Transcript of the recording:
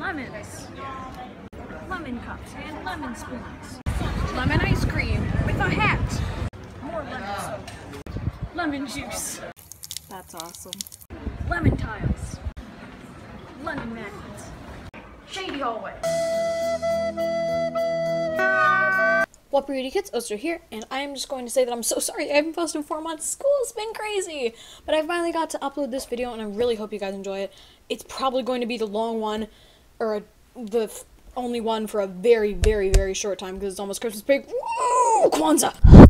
lemons, lemon cups and lemon spoons, lemon ice cream with a hat, more lemon soap, lemon juice. That's awesome. Lemon tiles, lemon magnets, shady hallway. What beauty kids, OatStoat here, and I am just going to say that I'm so sorry I haven't posted in 4 months. School's been crazy, but I finally got to upload this video, and I really hope you guys enjoy it. It's probably going to be the long one, or the only one for a very, very, very short time, because it's almost Christmas break. Woo! Kwanzaa!